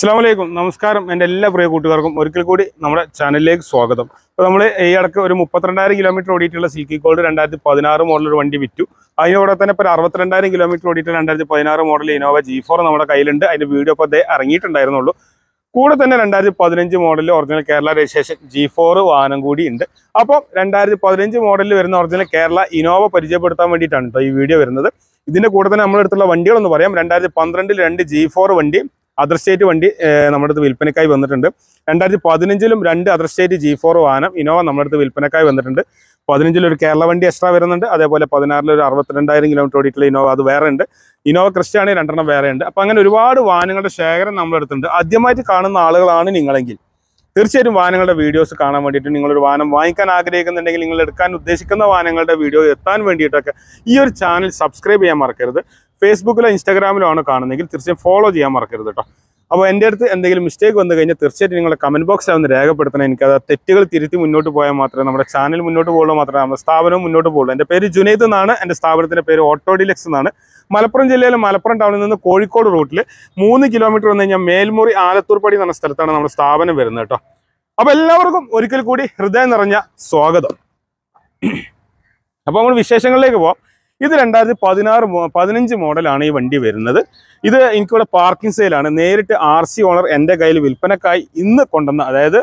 അസ്സലാമു നമസ്കാരം. എൻ്റെ എല്ലാ പ്രിയ കൂട്ടുകാർക്കും ഒരിക്കൽ കൂടി നമ്മുടെ ചാനലിലേക്ക് സ്വാഗതം. അപ്പോൾ നമ്മൾ ഈ ഇടയ്ക്ക് ഒരു 32,000 കിലോമീറ്റർ ഓടിയിട്ടുള്ള സിൽക്കി ഗോൾഡ് 2016 മോഡൽ ഒരു വണ്ടി വിറ്റു. അതിനോടെ തന്നെ ഇപ്പോൾ 62,000 കിലോമീറ്റർ ഓടിയിട്ട് 2016 മോഡൽ ഇന്നോവ G4 നമ്മുടെ കയ്യിലുണ്ട്. അതിൻ്റെ വീഡിയോ ഇപ്പോൾ ഇറങ്ങിയിട്ടുണ്ടായിരുന്നുള്ളൂ. കൂടെ തന്നെ 2015 മോഡലിൽ ഒറിജിനൽ കേരള രജിസ്ട്രേഷൻ G4 വാഹനം കൂടി ഉണ്ട്. അപ്പോൾ 2015 മോഡലിൽ വരുന്ന ഒറിജിനൽ കേരള ഇന്നോവ പരിചയപ്പെടുത്താൻ വേണ്ടിയിട്ടാണ് കേട്ടോ ഈ വീഡിയോ വരുന്നത്. ഇതിൻ്റെ കൂടെ തന്നെ നമ്മളെടുത്തുള്ള വണ്ടികളൊന്ന് പറയാം. 2012 2 G4 വണ്ടി അതർ സ്റ്റേറ്റ് വണ്ടി നമ്മുടെ അടുത്ത് വിൽപ്പനക്കായി വന്നിട്ടുണ്ട്. 2015 2 അതർ സ്റ്റേറ്റ് G4 വാഹനം ഇന്നോവ നമ്മുടെ അടുത്ത് വിൽപ്പനക്കായി വന്നിട്ടുണ്ട്. 15 ഒരു കേരള വണ്ടി എക്സ്ട്രാ വരുന്നുണ്ട്. അതേപോലെ 16 ഒരു 62,000 കിലോമീറ്റർ ഓടിയിട്ടുള്ള ഇന്നോവ അത് വേറെ ഉണ്ട്. ഇന്നോവ ക്രിസ്റ്റയാണ് 2 വേറെ ഉണ്ട്. അപ്പോൾ അങ്ങനെ ഒരുപാട് വാഹനങ്ങളുടെ ശേഖരം നമ്മുടെ അടുത്തുണ്ട്. ആദ്യമായിട്ട് കാണുന്ന ആളുകളാണ് നിങ്ങളെങ്കിൽ തീർച്ചയായിട്ടും വാഹനങ്ങളുടെ വീഡിയോസ് കാണാൻ വേണ്ടിയിട്ട് നിങ്ങളൊരു വാഹനം വാങ്ങിക്കാൻ ആഗ്രഹിക്കുന്നുണ്ടെങ്കിൽ നിങ്ങൾ എടുക്കാൻ ഉദ്ദേശിക്കുന്ന വാഹനങ്ങളുടെ വീഡിയോ എത്താൻ വേണ്ടിയിട്ടൊക്കെ ഈ ഒരു ചാനൽ സബ്സ്ക്രൈബ് ചെയ്യാൻ മറക്കരുത്. ഫേസ്ബുക്കിലോ ഇൻസ്റ്റാഗ്രാമിലോ ആണ് കാണുന്നതെങ്കിൽ തീർച്ചയായും ഫോളോ ചെയ്യാൻ മറക്കരുത് കേട്ടോ. അപ്പോൾ എൻ്റെ അടുത്ത് എന്തെങ്കിലും മിസ്റ്റേക്ക് വന്നു കഴിഞ്ഞാൽ തീർച്ചയായിട്ടും നിങ്ങളുടെ കമൻറ്റ് ബോക്സിൽ ഒന്ന് രേഖപ്പെടുത്തണം. എനിക്കത് തെറ്റുകൾ തിരുത്തി മുന്നോട്ട് പോയാൽ മാത്രമേ നമ്മുടെ ചാനൽ മുന്നോട്ട് പോകുള്ളൂ, മാത്രമേ നമ്മുടെ സ്ഥാപനവും മുന്നോട്ട് പോകുള്ളൂ. എൻ്റെ പേര് ജുനൈദ് എന്നാണ്. എൻ്റെ സ്ഥാപനത്തിൻ്റെ പേര് ഓട്ടോ ഡീലക്സ് എന്നാണ്. മലപ്പുറം ജില്ലയിലെ മലപ്പുറം ടൗണിൽ നിന്ന് കോഴിക്കോട് റൂട്ടിൽ 3 കിലോമീറ്റർ വന്നു കഴിഞ്ഞാൽ മേൽമുറി ആലത്തൂർപ്പടി എന്ന സ്ഥലത്താണ് നമ്മുടെ സ്ഥാപനം വരുന്നത് കേട്ടോ. അപ്പോൾ എല്ലാവർക്കും ഒരിക്കൽ കൂടി ഹൃദയം നിറഞ്ഞ സ്വാഗതം. അപ്പോൾ നമ്മൾ വിശേഷങ്ങളിലേക്ക് പോവാം. ഇത് 2015 മോഡലാണ് ഈ വണ്ടി വരുന്നത്. ഇത് എനിക്കിവിടെ പാർക്കിംഗ് സെയിലാണ്. നേരിട്ട് RC ഓണർ എൻ്റെ കയ്യിൽ വിൽപ്പനക്കായി ഇന്ന് കൊണ്ടുവന്ന, അതായത്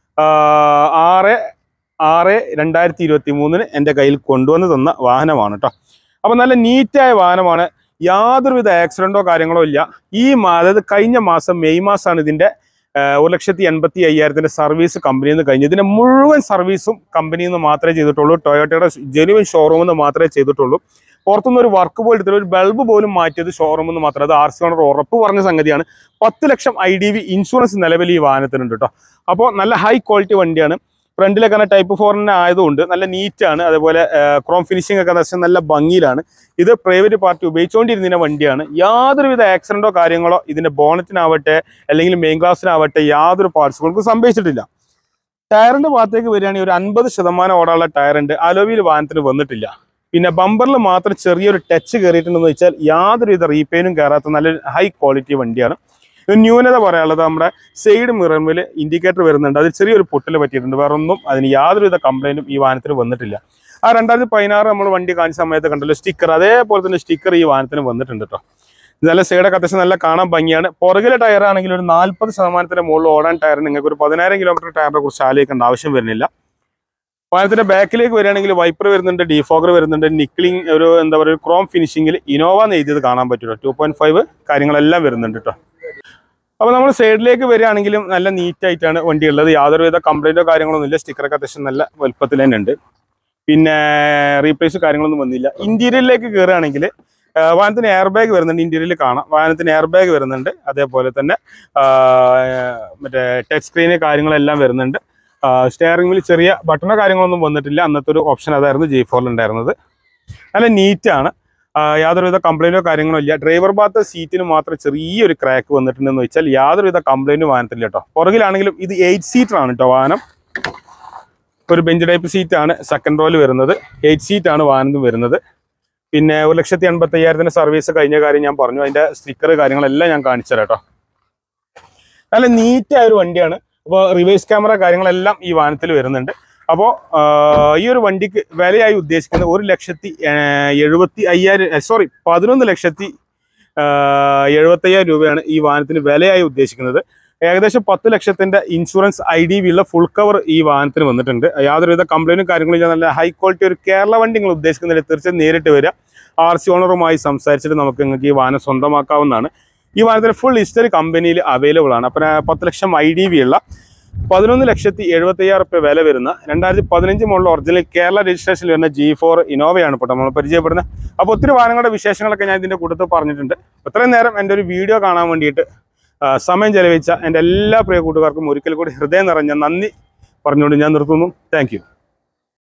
6/6/2023 എൻ്റെ കയ്യിൽ കൊണ്ടുവന്ന് തന്ന വാഹനമാണ് കേട്ടോ. അപ്പോൾ നല്ല നീറ്റായ വാഹനമാണ്. യാതൊരുവിധ ആക്സിഡൻറ്റോ കാര്യങ്ങളോ ഇല്ല. അതായത് കഴിഞ്ഞ മാസം മെയ് മാസമാണ് ഇതിൻ്റെ 1,85,000 സർവീസ് കമ്പനിയിൽ നിന്ന് കഴിഞ്ഞു. ഇതിൻ്റെ മുഴുവൻ സർവീസും കമ്പനിയിൽ നിന്ന് മാത്രമേ ചെയ്തിട്ടുള്ളൂ. ടൊയോട്ടയുടെ ജെനുവിൻ ഷോറൂമിൽ നിന്ന് മാത്രമേ ചെയ്തിട്ടുള്ളൂ. പുറത്തുനിന്ന് ഒരു വർക്ക് പോലും എടുത്തില്ല. ഒരു ബൾബ് പോലും മാറ്റിയത് ഷോറൂമിൽ നിന്ന് മാത്രം. അത് RC ഓണർ ഉറപ്പ് പറഞ്ഞ സംഗതിയാണ്. 10 ലക്ഷം IDV ഇൻഷുറൻസ് നിലവിൽ ഈ വാഹനത്തിനുണ്ട് കേട്ടോ. അപ്പോൾ നല്ല ഹൈ ക്വാളിറ്റി വണ്ടിയാണ്. ഫ്രണ്ടിലൊക്കെ ടൈപ്പ് 4 ആയതുകൊണ്ട് നല്ല നീറ്റാണ്. അതേപോലെ ക്രോം ഫിനിഷിംഗ് ഒക്കെ നല്ല ഭംഗിയിലാണ്. ഇത് പ്രൈവറ്റ് പാർട്ടി ഉപയോഗിച്ചുകൊണ്ടിരുന്ന വണ്ടിയാണ്. യാതൊരുവിധ ആക്സിഡൻറ്റോ കാര്യങ്ങളോ ഇതിൻ്റെ ബോണറ്റിനാവട്ടെ അല്ലെങ്കിൽ മെയിൻ ഗ്ലാസിനാവട്ടെ യാതൊരു പാർട്സുകൾക്കും സംഭവിച്ചിട്ടില്ല. ടയറിൻ്റെ ഭാഗത്തേക്ക് വരികയാണെങ്കിൽ ഒരു 50% ഓടാനുള്ള ടയറുണ്ട്. അലോവിയിൽ വാഹനത്തിന് വന്നിട്ടില്ല. പിന്നെ ബമ്പറിൽ മാത്രം ചെറിയൊരു ടച്ച് കയറിയിട്ടുണ്ടെന്ന് വെച്ചാൽ യാതൊരുവിധ റീപെയിനും കയറാത്ത നല്ല ഹൈ ക്വാളിറ്റി വണ്ടിയാണ്. ന്യൂനത പറയാനുള്ളത് നമ്മുടെ സൈഡ് മിററിൽ ഇൻഡിക്കേറ്റർ വരുന്നുണ്ട്. അതിൽ ചെറിയൊരു പൊട്ടൽ പറ്റിയിട്ടുണ്ട്. വേറെ ഒന്നും അതിന് യാതൊരുവിധ കംപ്ലൈൻറ്റും ഈ വാഹനത്തിന് വന്നിട്ടില്ല. 2016 നമ്മൾ വണ്ടി കാണിച്ച സമയത്ത് കണ്ടല്ലോ സ്റ്റിക്കർ, അതേപോലെ തന്നെ സ്റ്റിക്കർ ഈ വാഹനത്തിന് വന്നിട്ടുണ്ട് കേട്ടോ. നല്ല സൈഡൊക്കെ അത്യാവശ്യം നല്ല കാണാൻ ഭംഗിയാണ്. പുറകിലെ ടയറാണെങ്കിൽ ഒരു 40% മുകളിൽ ഓടാൻ ടയർ നിങ്ങൾക്ക് ഒരു 10,000 കിലോമീറ്റർ ടയറിനെ കുറിച്ച് ആലോചിക്കേണ്ട ആവശ്യം വരുന്നില്ല. വാഹനത്തിന്റെ ബാക്കിലേക്ക് വരികയാണെങ്കിൽ വൈപ്പർ വരുന്നുണ്ട്, ഡീഫോഗർ വരുന്നുണ്ട്, നിക്ലിംഗ് ഒരു എന്താ പറയുക ക്രോം ഫിനിഷിങ്ങിൽ ഇന്നോവ എന്ന് എഴുതിയത് കാണാൻ പറ്റുമല്ലോ. 2.5 കാര്യങ്ങളെല്ലാം വരുന്നുണ്ട് കേട്ടോ. അപ്പോൾ നമ്മൾ സൈഡിലേക്ക് വരികയാണെങ്കിലും നല്ല നീറ്റായിട്ടാണ് വണ്ടി ഉള്ളത്. യാതൊരുവിധ കംപ്ലൈൻറ്റോ കാര്യങ്ങളൊന്നും ഇല്ല. സ്റ്റിക്കറൊക്കെ അത്യാവശ്യം നല്ല വലുപ്പത്തിൽ തന്നെ ഉണ്ട്. പിന്നെ റീപ്ലേസ് കാര്യങ്ങളൊന്നും വന്നില്ല. ഇന്റീരിയറിലേക്ക് കയറുകയാണെങ്കിൽ വാഹനത്തിന് എയർ ബാഗ് വരുന്നുണ്ട്. ഇന്റീരിയറിൽ കാണാം വാഹനത്തിന് എയർ ബാഗ് വരുന്നുണ്ട്. അതേപോലെ തന്നെ മറ്റേ ടച്ച് സ്ക്രീന് കാര്യങ്ങളെല്ലാം വരുന്നുണ്ട്. സ്റ്റിയറിംഗ് വീൽ ചെറിയ ബട്ടണോ കാര്യങ്ങളൊന്നും വന്നിട്ടില്ല. അന്നത്തെ ഒരു ഓപ്ഷൻ അതായിരുന്നു G4 ഉണ്ടായിരുന്നത്. നല്ല നീറ്റാണ്. യാതൊരുവിധ കംപ്ലൈൻറ്റോ കാര്യങ്ങളോ ഇല്ല. ഡ്രൈവർ ഭാഗത്തെ സീറ്റിന് മാത്രം ചെറിയൊരു ക്രാക്ക് വന്നിട്ടുണ്ടെന്ന് വെച്ചാൽ യാതൊരുവിധ കംപ്ലൈൻറ്റും വാഹനത്തില്ല കേട്ടോ. പുറകിലാണെങ്കിലും ഇത് 8 സീറ്ററാണ് കേട്ടോ വാഹനം. ഒരു ബെഞ്ച് ടൈപ്പ് സീറ്റാണ് സെക്കൻഡ് റോയിൽ വരുന്നത്. 8 സീറ്റാണ് വാഹനം വരുന്നത്. പിന്നെ 1,85,000 സർവീസ് കഴിഞ്ഞ കാര്യം ഞാൻ പറഞ്ഞു. അതിൻ്റെ സ്റ്റിക്കർ കാര്യങ്ങളെല്ലാം ഞാൻ കാണിച്ചു തരാം കേട്ടോ. നല്ല നീറ്റായ ഒരു വണ്ടിയാണ്. അപ്പോൾ റിവേഴ്സ് ക്യാമറ കാര്യങ്ങളെല്ലാം ഈ വാഹനത്തിൽ വരുന്നുണ്ട്. അപ്പോൾ ഈ ഒരു വണ്ടിക്ക് വിലയായി ഉദ്ദേശിക്കുന്നത് 11,70,000 രൂപയാണ് ഈ വാഹനത്തിന് വിലയായി ഉദ്ദേശിക്കുന്നത്. ഏകദേശം 10 ലക്ഷത്തിൻ്റെ ഇൻഷുറൻസ് IDV ഉള്ള ഫുൾ കവർ ഈ വാഹനത്തിന് വന്നിട്ടുണ്ട്. യാതൊരുവിധ കംപ്ലൈൻറ്റും കാര്യങ്ങളും ഇല്ല. നല്ല ഹൈ ക്വാളിറ്റി ഒരു കേരള വണ്ടി നിങ്ങൾ ഉദ്ദേശിക്കുന്നില്ല തീർച്ചയായും നേരിട്ട് വരിക. RC ഓണറുമായി സംസാരിച്ചിട്ട് നിങ്ങൾക്ക് ഈ വാഹനം സ്വന്തമാക്കാവുന്നതാണ്. ഈ വാഹനത്തിന് ഫുൾ ഹിസ്റ്ററി കമ്പനിയിൽ അവൈലബിൾ ആണ്. അപ്പം 10 ലക്ഷം IDV ഉള്ള 11,70,000 വില വരുന്ന 2015 മോഡൽ ഒറിജിനൽ കേരള രജിസ്ട്രേഷനിൽ വരുന്ന G4 ഇന്നോവയാണ് ഇപ്പോൾ നമ്മൾ പരിചയപ്പെടുന്നത്. അപ്പോൾ ഒത്തിരി വാഹനങ്ങളുടെ വിശേഷങ്ങളൊക്കെ ഞാൻ ഇതിൻ്റെ കൂട്ടത്തിൽ പറഞ്ഞിട്ടുണ്ട്. ഇത്രയും നേരം എൻ്റെ ഒരു വീഡിയോ കാണാൻ വേണ്ടിയിട്ട് സമയം ചെലവഴിച്ച എൻ്റെ എല്ലാ പ്രിയ കൂട്ടുകാർക്കും ഒരിക്കൽ കൂടി ഹൃദയം നിറഞ്ഞ നന്ദി പറഞ്ഞുകൊണ്ട് ഞാൻ നിർത്തുന്നു. Thank U.